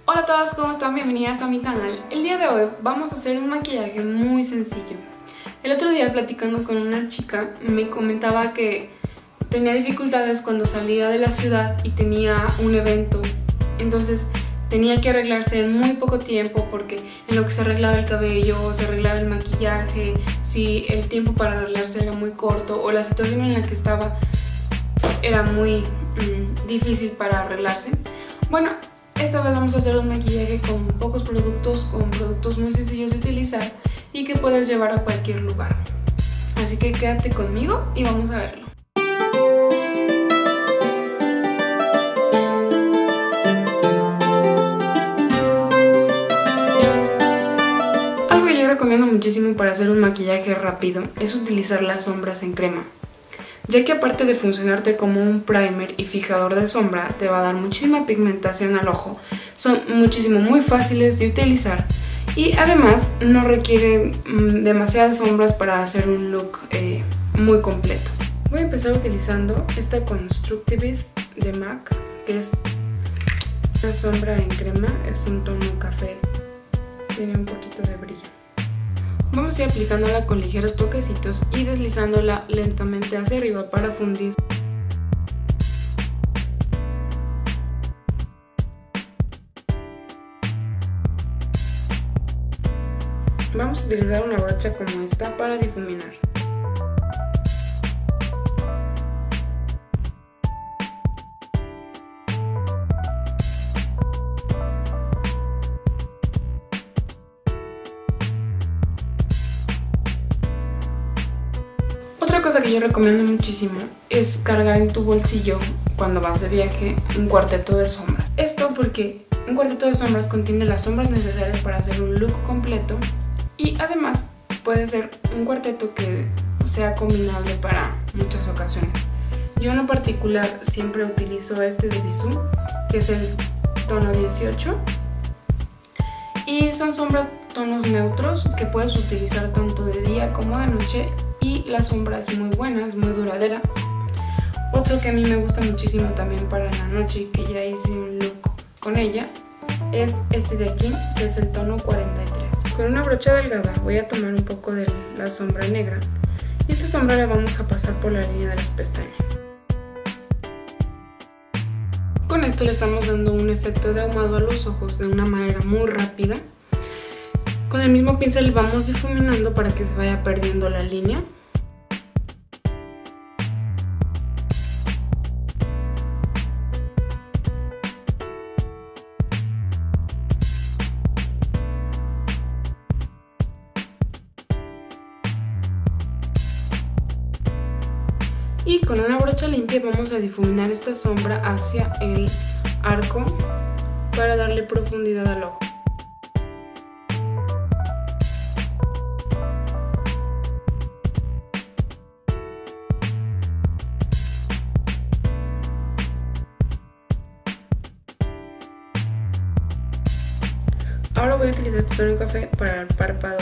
Hola a todas, ¿cómo están? Bienvenidas a mi canal. El día de hoy vamos a hacer un maquillaje muy sencillo. El otro día platicando con una chica me comentaba que tenía dificultades cuando salía de la ciudad y tenía un evento. Entonces tenía que arreglarse en muy poco tiempo porque en lo que se arreglaba el cabello, se arreglaba el maquillaje, si el tiempo para arreglarse era muy corto o la situación en la que estaba era muy difícil para arreglarse. Bueno, esta vez vamos a hacer un maquillaje con pocos productos, con productos muy sencillos de utilizar y que puedes llevar a cualquier lugar. Así que quédate conmigo y vamos a verlo. Algo que yo recomiendo muchísimo para hacer un maquillaje rápido es utilizar las sombras en crema, ya que aparte de funcionarte como un primer y fijador de sombra, te va a dar muchísima pigmentación al ojo, son muy fáciles de utilizar y además no requieren demasiadas sombras para hacer un look muy completo. Voy a empezar utilizando esta Constructivist de MAC, que es una sombra en crema, es un tono café, tiene un poquito de brillo. Vamos a ir aplicándola con ligeros toquecitos y deslizándola lentamente hacia arriba para fundir. Vamos a utilizar una brocha como esta para difuminar. Otra cosa que yo recomiendo muchísimo es cargar en tu bolsillo cuando vas de viaje un cuarteto de sombras. Esto porque un cuarteto de sombras contiene las sombras necesarias para hacer un look completo y además puede ser un cuarteto que sea combinable para muchas ocasiones. Yo en lo particular siempre utilizo este de Bisú, que es el tono 18 y son sombras tonos neutros que puedes utilizar tanto de día como de noche y la sombra es muy buena, es muy duradera. Otro que a mí me gusta muchísimo también para la noche y que ya hice un look con ella es este de aquí, que es el tono 43. Con una brocha delgada voy a tomar un poco de la sombra negra y esta sombra la vamos a pasar por la línea de las pestañas. Con esto le estamos dando un efecto de ahumado a los ojos de una manera muy rápida. Con el mismo pincel vamos difuminando para que se vaya perdiendo la línea. Y con una brocha limpia vamos a difuminar esta sombra hacia el arco para darle profundidad al ojo. Ahora voy a utilizar este tono café para el párpado.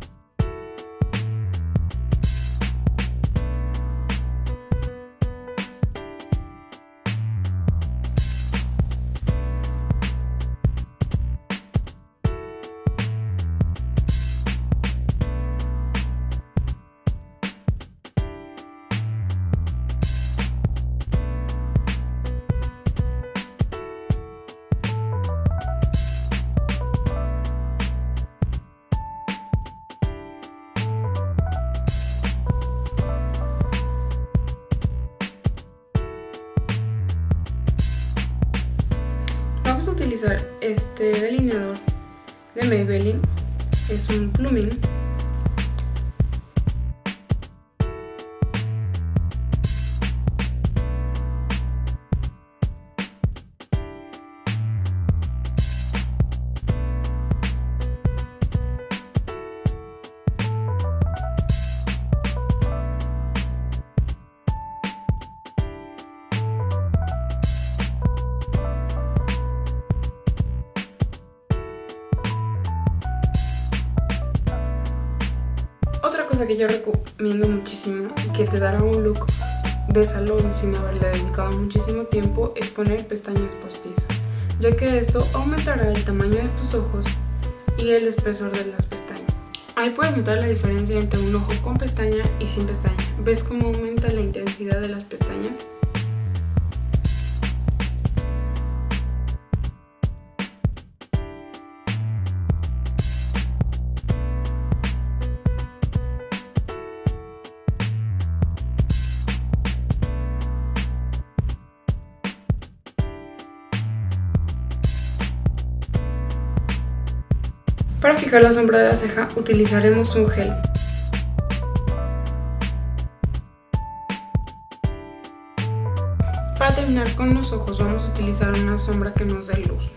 Vamos a utilizar este delineador de Maybelline, es un plumín. cosa que yo recomiendo muchísimo y que te dará un look de salón sin haberle dedicado muchísimo tiempo es poner pestañas postizas. ya que esto aumentará el tamaño de tus ojos y el espesor de las pestañas. Ahí puedes notar la diferencia entre un ojo con pestaña y sin pestaña. ¿Ves cómo aumenta la intensidad de las pestañas? Para fijar la sombra de la ceja utilizaremos un gel. Para terminar con los ojos vamos a utilizar una sombra que nos dé luz.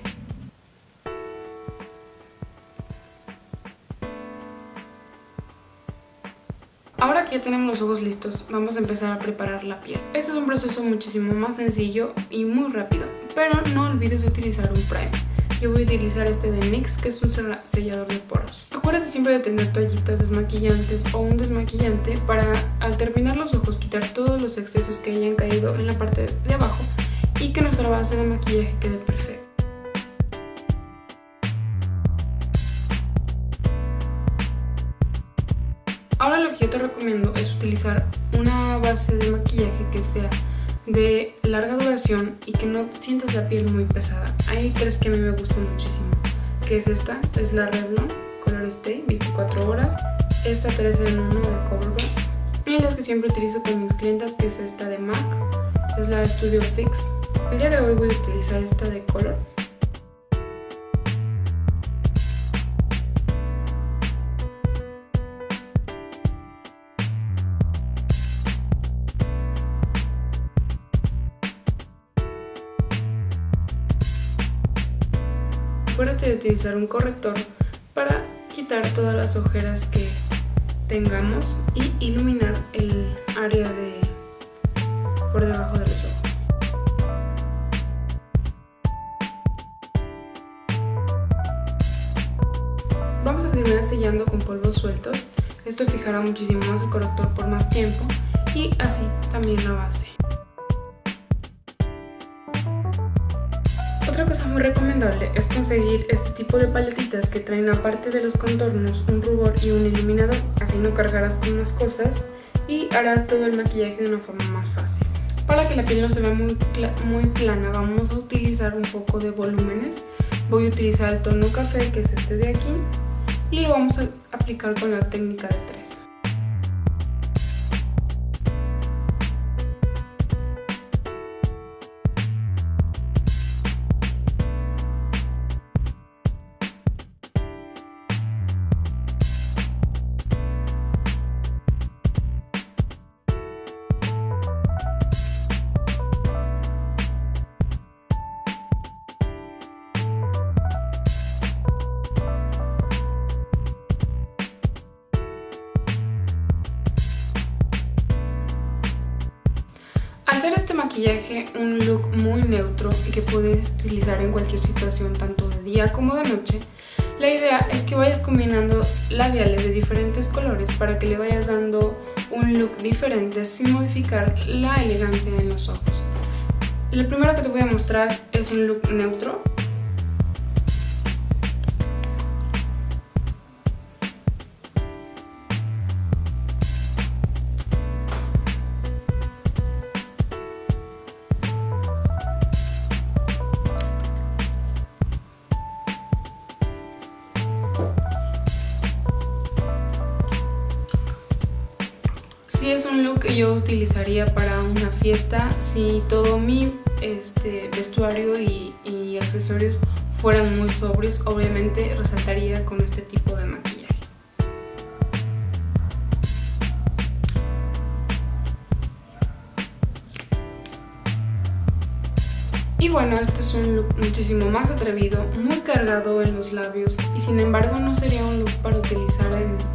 Ahora que ya tenemos los ojos listos, vamos a empezar a preparar la piel. Este es un proceso muchísimo más sencillo y muy rápido, pero no olvides utilizar un primer. Yo voy a utilizar este de NYX, que es un sellador de poros. Acuérdate siempre de tener toallitas desmaquillantes o un desmaquillante para, al terminar los ojos, quitar todos los excesos que hayan caído en la parte de abajo y que nuestra base de maquillaje quede perfecta. Ahora lo que yo te recomiendo es utilizar una base de maquillaje que sea de larga duración y que no sientas la piel muy pesada. Hay tres que a mí me gustan muchísimo, que es esta, es la Revlon Color Stay 24 horas, esta 3 en 1 de CoverGirl y las que siempre utilizo con mis clientas, que es esta de MAC, es la Studio Fix. El día de hoy voy a utilizar esta de Color. Acuérdate de utilizar un corrector para quitar todas las ojeras que tengamos y iluminar el área de por debajo de los ojos. Vamos a terminar sellando con polvos sueltos. Esto fijará muchísimo más el corrector por más tiempo y así también la base. Otra cosa muy recomendable es conseguir este tipo de paletitas que traen, aparte de los contornos, un rubor y un iluminador. Así no cargarás con más cosas y harás todo el maquillaje de una forma más fácil. Para que la piel no se vea muy plana, vamos a utilizar un poco de volúmenes. Voy a utilizar el tono café, que es este de aquí, y lo vamos a aplicar con la técnica de 3. Al ser este maquillaje un look muy neutro y que puedes utilizar en cualquier situación, tanto de día como de noche, la idea es que vayas combinando labiales de diferentes colores para que le vayas dando un look diferente sin modificar la elegancia en los ojos. Lo primero que te voy a mostrar es un look neutro. Sí, es un look que yo utilizaría para una fiesta si todo mi vestuario y accesorios fueran muy sobrios. Obviamente resaltaría con este tipo de maquillaje. Y bueno, este es un look muchísimo más atrevido, muy cargado en los labios y sin embargo no sería un look para utilizar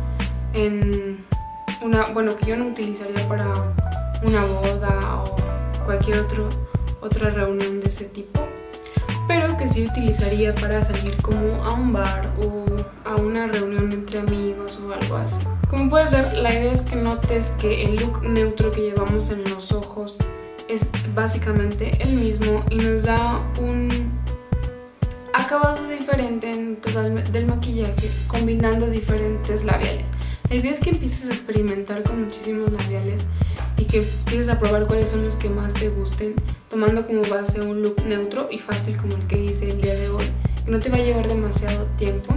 que yo no utilizaría para una boda o cualquier otra reunión de ese tipo, pero que sí utilizaría para salir como a un bar o a una reunión entre amigos o algo así. Como puedes ver, la idea es que notes que el look neutro que llevamos en los ojos es básicamente el mismo y nos da acabado diferente en total del maquillaje, combinando diferentes labiales. La idea es que empieces a experimentar con muchísimos labiales y que empieces a probar cuáles son los que más te gusten, tomando como base un look neutro y fácil como el que hice el día de hoy, que no te va a llevar demasiado tiempo.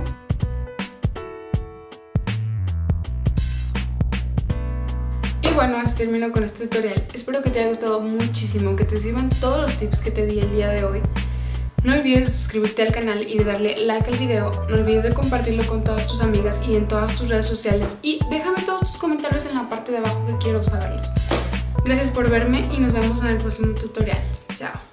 Y bueno, así termino con este tutorial. Espero que te haya gustado muchísimo, que te sirvan todos los tips que te di el día de hoy. No olvides de suscribirte al canal y de darle like al video. No olvides de compartirlo con todas tus amigas y en todas tus redes sociales. Y déjame todos tus comentarios en la parte de abajo que quiero saberlos. Gracias por verme y nos vemos en el próximo tutorial. Chao.